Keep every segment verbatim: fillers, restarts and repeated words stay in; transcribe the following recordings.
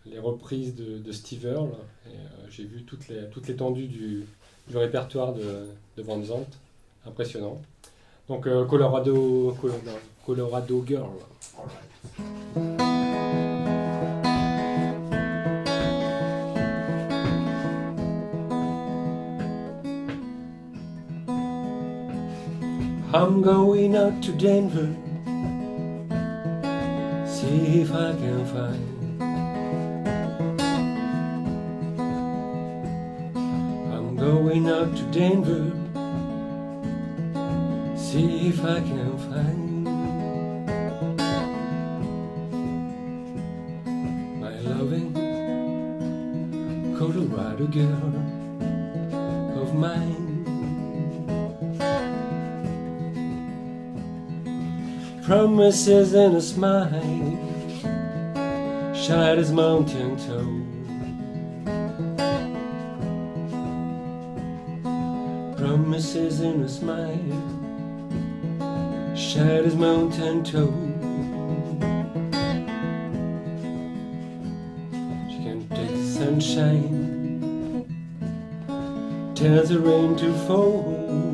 les reprises de, de Steve Earle. Et euh, j'ai vu toute les- toute l'étendue du, du répertoire de, de Van Zandt. Impressionnant. Donc euh, Colorado, Colorado, Colorado Girl. I'm going out to Denver, see if I can find. I'm going out to Denver, see if I can find my loving Colorado girl of mine. Promises and a smile, shy as mountain toe. Promises and a smile, shy as mountain toe. She can take the sunshine, tells the rain to fall.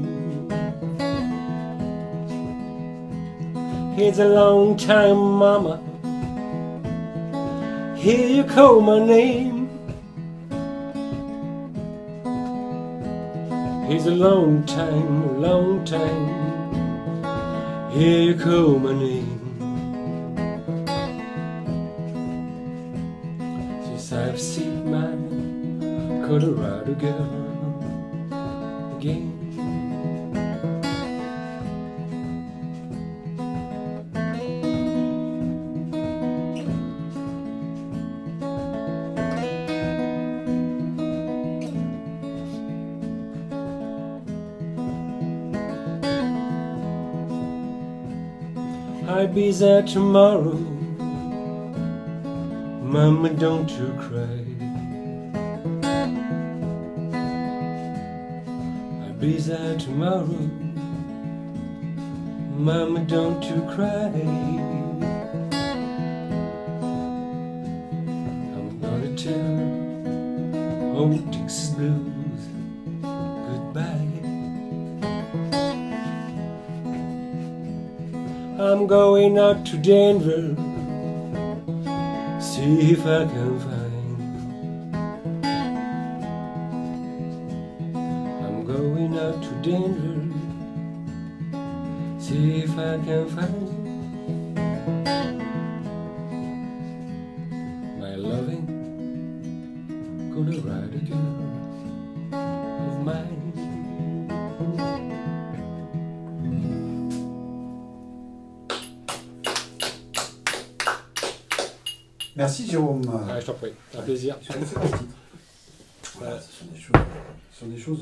It's a long time, mama, hear you call my name. It's a long time, a long time, hear you call my name. Since I've seen my Colorado girl again. I'll be there tomorrow, mama, don't you cry. I'll be there tomorrow, mama, don't you cry. I'm gonna tell old Texas blues goodbye. I'm going out to Denver, see if I can find. I'm going out to Denver, see if I can find my loving Colorado girl of mine. Merci Jérôme. Ouais, je t'en prie, un plaisir. Sur les titres. Voilà, ce sont des choses, ce sont des choses